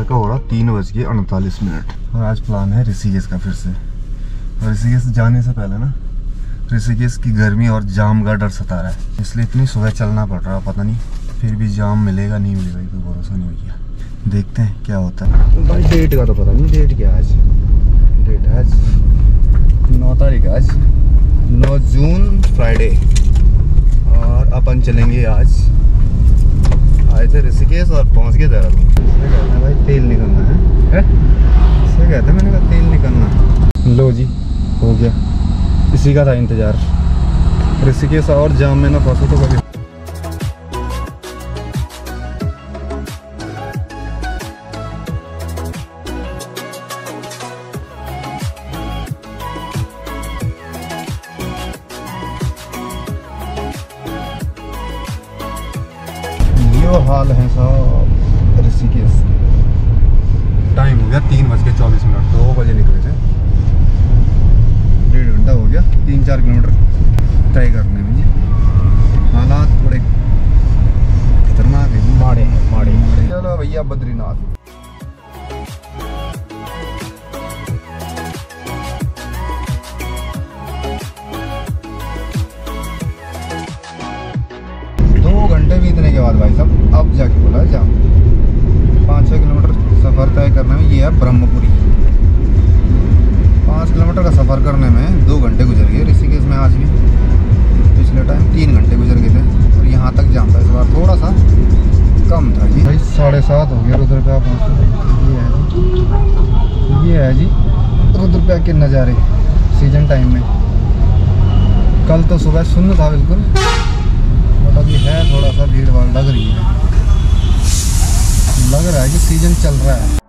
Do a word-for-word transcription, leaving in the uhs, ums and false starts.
का हो रहा तीन बज के अड़तालीस मिनट और आज प्लान है ऋषिकेश का फिर से। और ऋषिकेश जाने से पहले ना ऋषिकेश की गर्मी और जाम का डर सता रहा है, इसलिए इतनी सुबह चलना पड़ रहा है। पता नहीं फिर भी जाम मिलेगा नहीं मिलेगा ये कोई भरोसा नहीं भैया, देखते हैं क्या होता है। भाई डेट का तो पता नहीं, डेट क्या है आज? डेट है आज नौ तारीख, आज नौ जून फ्राइडे। और अपन चलेंगे आज, आए थे ऋषिकेश और पहुंच गए देहरादून। इससे कहते हैं भाई तेल निकलना है, है? इससे कहते हैं, मैंने कहा तेल निकलना। लो जी हो गया, इसी का था इंतजार। ऋषिकेश और जाम में ना फंसो तो कभी। ये हाल है साहब ऋषिकेश। टाइम हो गया तीन बज के चौबीस मिनट, दो बजे निकले थे। डेढ़ घंटा हो गया तीन चार किलोमीटर तय करने में। हालात थोड़े खतरनाक है, माड़े हैं माड़े। चलो भैया बद्रीनाथ। दो घंटे बीतने के बाद भाई साहब अब जाके बोला जाम। पाँच छः किलोमीटर सफ़र तय करने में, ये है ब्रह्मपुरी। पाँच किलोमीटर का सफ़र करने में दो घंटे गुजर गए। ऋषिकेश में आज भी पिछले टाइम तीन घंटे गुजर गए थे और यहाँ तक जाम था। इस बार थोड़ा सा कम था जी। भाई साढ़े सात हो गया रुद्रप्रयाग पहुँचते। ये है जी, ये है जी रुद्रप्रयाग के नज़ारे सीजन टाइम में। कल तो सुबह शून्य था बिल्कुल, बट अभी है थोड़ा सा भीड़ भाड़ लग रही है। लग रहा है कि सीजन चल रहा है।